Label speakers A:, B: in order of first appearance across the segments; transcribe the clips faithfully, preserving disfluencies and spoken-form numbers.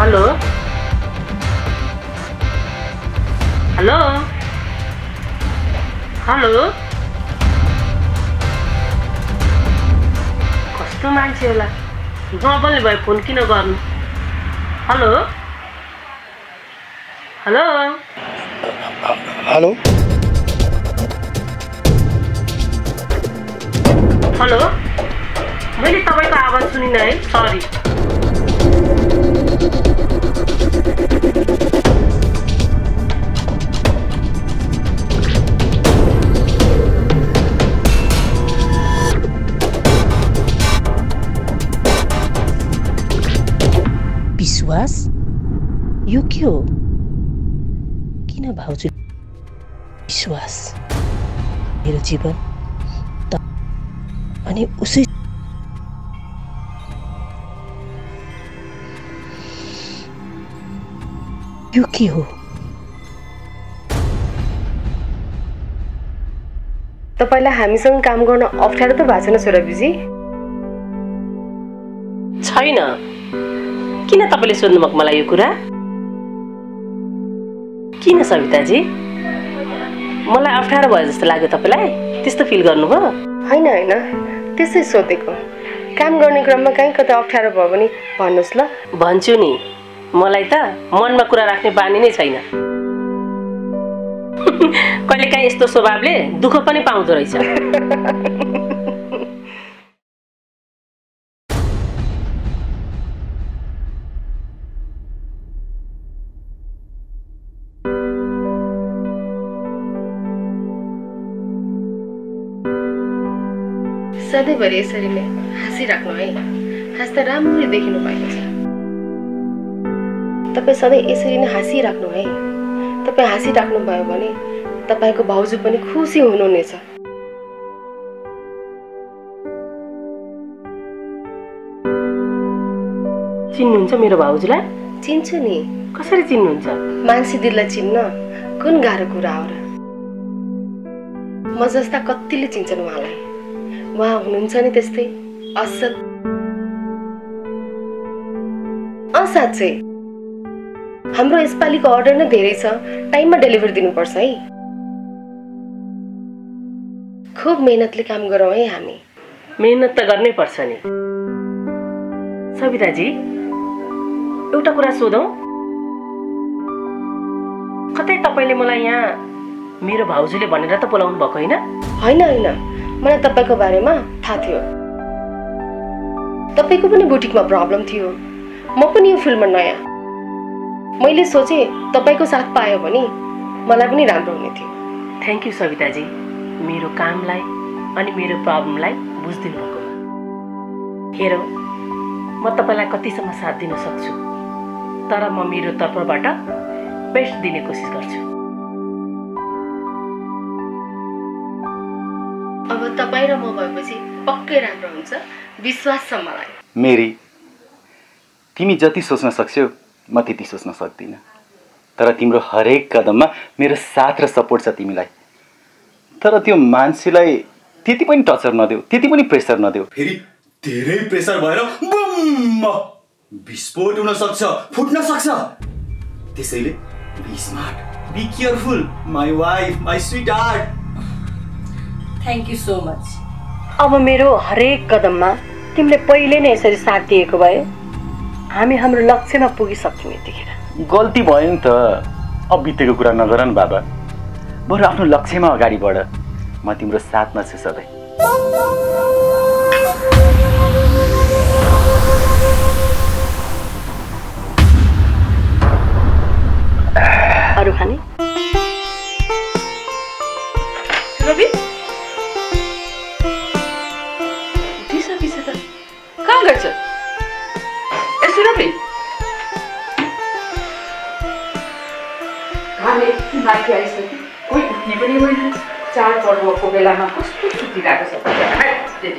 A: Hello hello hello कस्तो मान्छे होला नबोल्ने भयो फोन किन गर्नु हेलो हेलो
B: हेलो
A: हेलो मैले तपाईको आवाज सुनिन है सरी
C: विश्वास यो के हो किन भाउजू विश्वास मेरो जीवन त अनि उसै यो के हो
D: तपाईलाई हामीसँग काम गर्न अप्ठ्यारो त भएको छैन सुरभिजी
A: छैन किन तपाईले सोध्नुभएको मलाई यो कुरा किन सविताजी मलाई अप्ठ्यारो भयो जस्तो लाग्यो तपाईलाई त्यस्तो फिल गर्नुभयो
D: हैन हैन त्यसै सोधेको काम गर्ने क्रममा कहीँ कतै अप्ठ्यारो भयो भने भन्नुस् ल
A: भन्छु नि मलाई त मनमा कुरा राख्ने बानी नै छैन कहिलेकाहीँ यस्तो स्वभावले दुःख पनि पाउँदो रहेछ
D: सधैँभरि यसरी नै हाँसिराख्नु है हाँस्दा राम्ररी देखिनु भएको छ तपाईँ सधैँ यसरी नै हाँसिराख्नु है तपाईँ हाँसिराख्नु भयो भने तपाईँको भाउजू पनि खुसी हुनुहुनेछ
A: चिन्नुहुन्छ मेरो भाउजूलाई
D: चिन्छु नि
A: कसरी चिन्नुहुन्छ
D: मान्छे दिललाई चिन्न कुन गाह्रो कुरा हो र म जस्ता कतिले चिन्छन् उहाँलाई उहाँ हुनुहुन्छ नि त्यस्तै असल असाध्यै हाम्रो यसपालिको अर्डर नै धेरै छ टाइममा डेलिभरी दिनुपर्छ है खूब मेहनतले काम गरौँ है हामी
A: मेहनत त गर्नै पर्छ नि सविताजी एउटा कुरा सोधौं कतै तपाईले मलाई यहाँ मेरो भाउजूले भनेर त बोलाउनु भएको हैन
D: हैन हैन मलाई तपाईको बारेमा थाहा थियो तपाईको पनि बुटिकमा प्रब्लम थियो म पनि यो फिल्डमा नयाँ मैले सोचे तपाईको साथ पायो भने मलाई पनि राम्रो हुने थियो
A: थ्यांक यू सविताजी मेरो कामलाई अनि मेरो प्रब्लमलाई बुझ्दिनु भएको हेरौ म तपाईलाई कतिसम्म साथ दिन सक्छु तर म मेरो तर्फबाट बेस्ट दिने कोसिस गर्छु
D: अब तपाई र म भएपछि पक्कै राम्रो हुन्छ विश्वास छ मलाई
B: मेरी तिमी जति सोच्न सक्छौ म त्यति सोच्न सक्दिन तर तिम्रो हरेक कदममा मेरो साथ र सपोर्ट छ तिमीलाई तर त्यो मान्छेलाई त्यति पनि टर्चर नदेऊ त्यति पनि प्रेसर नदेऊ
E: फेरि धेरै प्रेसर भएर बुम विस्फोट हुन सक्छ फुट्न सक्छ त्यसैले be smart be careful my wife my sweet heart
C: thank you so much
D: अब मेरो हरेक कदममा तिमीले पहिले नै यसरी साथ दिएको भए हामी हाम्रो लक्ष्यमा पुगिसक्थ्यौं यतिखेर
B: गल्ती भयो नि त अब बितेको कुरा नगर न बाबा बरु आफ्नो लक्ष्यमा अगाडि बढ म तिम्रो साथमा छु सधैँ
D: अरु खाने
A: सुरभि उठिसकिस त कहाँ गएछ ए सुरभि
F: घरले माथि आइसक्यो कोही उठ्ने पनि होइन चाडपर्वको बेलामा कस्तो सुतिरहेको छ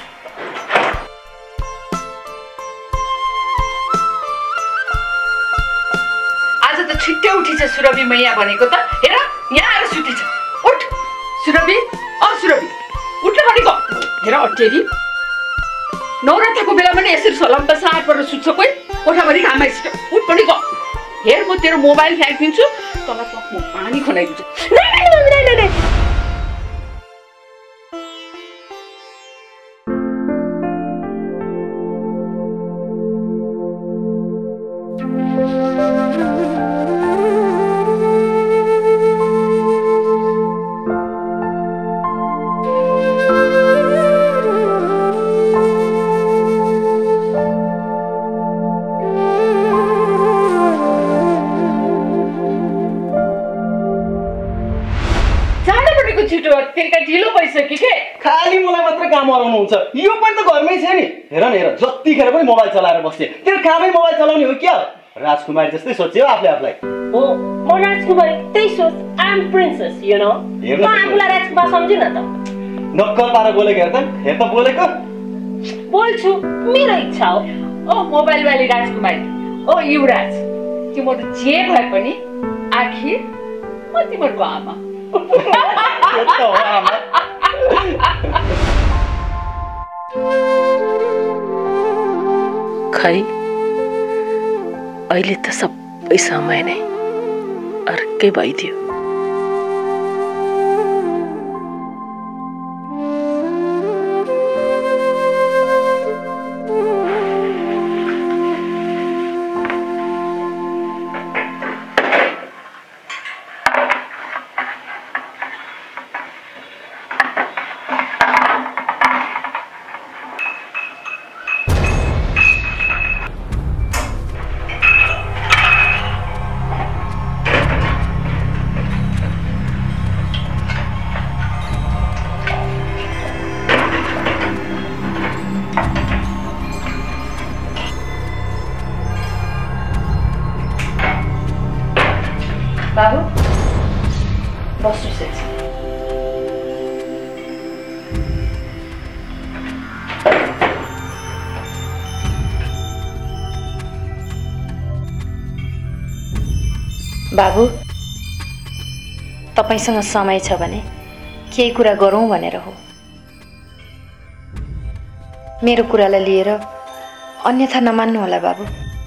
F: आज त छिट्टै उठिछ सुरभि मैया भनेको त हेर यहाँ आएर सुतिछ उठ सुरभि अ सुरभि उठ्न भनेको हेर अटेरी नौराथाको बेलामा नि यसरी सलम्प साट परेर सुत्छ कोही कोठाभरि घाम आइसक्यो उठ पनि तेरो मोबाइल फ्याँकिदिन्छु तँलाई म पानी खनाइदिन्छु।
B: खाली मलाई मात्र काम गराउनुहुन्छ। यो पनि त घरमै छ नि। हेर न हेर जतिखेर पनि मोबाइल चलाएर बस्छ। तेरो कामै मोबाइल चलाउने हो क्या? राजकुमारी जस्तै सोच्यो आफूले आफूलाई।
A: हो म राजकुमारी त्यही सोच। I am princess you know. म आफूलाई राजकुमार सम्झिन त।
B: नक्कल पारेर बोलेको हेर त। हेर त बोलेको।
A: बोल्छु मेरो इच्छा हो।
F: ओ मोबाइल वाली राजकुमारी, ओ युवराज, तिम्रो जे भए पनि आखिर म तिम्रो आमा।
C: खै अहिले त सबै समय नै अर्कै भइदियो।
F: बाबु बस्नुहोस् एकछिन।
G: बाबु तपाईसँग समय छ भने केही कुरा गरौँ भनेर हो। मेरो कुरालाई लिएर अन्यथा नमान्नु होला बाबु।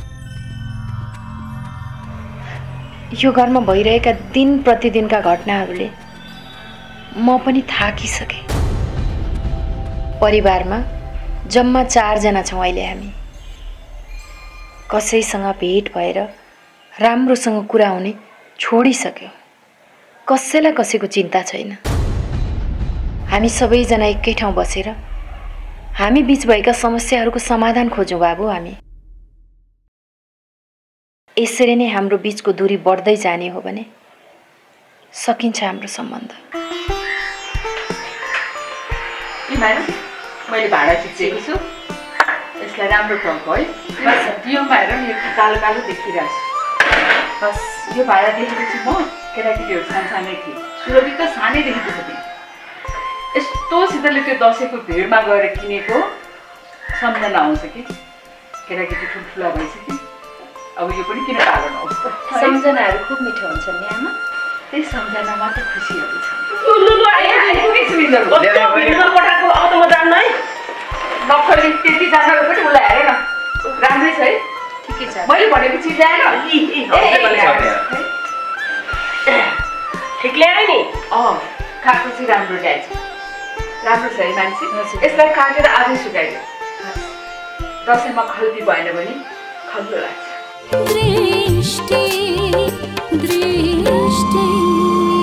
G: यो घरमा भइरहेका दिन प्रतिदिनका घटनाहरूले म पनि थाकिसके। परिवारमा जम्मा चारजना छौँ अहिले हामी। कसैसँग भेट भएर राम्रोसँग कुरा हुने छोडिसक्यो। कसैलाई कसैको चिन्ता छैन। हामी सबैजना एकै ठाउँ बसेर हामी बीच भएका समस्याहरूको समाधान खोजौँ बाबु। हामी यसरी नै हाम्रो बीचको दूरी बढ्दै जाने हो भने सकिन्छ हाम्रो सम्बन्ध।
F: मैले भाडा खिचेको छु, यसलाई राम्रो टङ्क है। यो भएर यो कालो कालो देखिरहेको छु। बस यो भाडा देखेपछि म केटाकेटीहरू सानसानै थिएँ। सुरभि त सानैदेखि त्यसो थिएँ। यस्तोसितले त्यो दसैँको भिडमा गएर किनेको सम्झना आउँछ कि केटाकेटी ठुल्ठुला भइसक्यो। अब यो पनि किन टाढो नहोस् त।
G: सम्झनाहरू खुब मिठो हुन्छन् नि आमा।
F: त्यही सम्झनामा त खुसीहरू छ। नक्कली त्यति जानेर पनि उसलाई हेर न राम्रै छ है।
G: ठिकै छ।
F: मैले भनेको चिज ल्याएर
A: ठिक ल्यायो नि।
F: अँ खाएको चाहिँ राम्रो ल्याएछ। राम्रो छ है मान्छे। यसलाई काटेर आजै सुकाइदियो। दसैँमा खल्ती भएन भने खल्लो लाग्छ।
H: दृष्टि दृष्टि